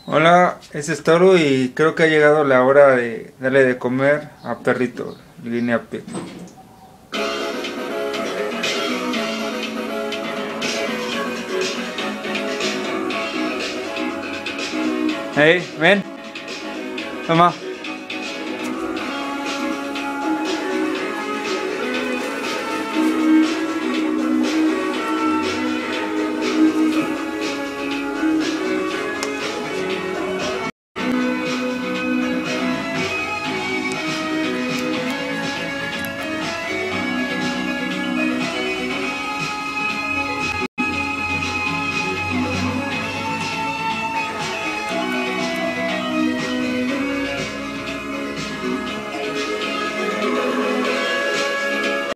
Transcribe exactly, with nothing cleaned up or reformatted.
Hola, es Toro y creo que ha llegado la hora de darle de comer a Perrito, Guinea Pig. Hey, ven, toma.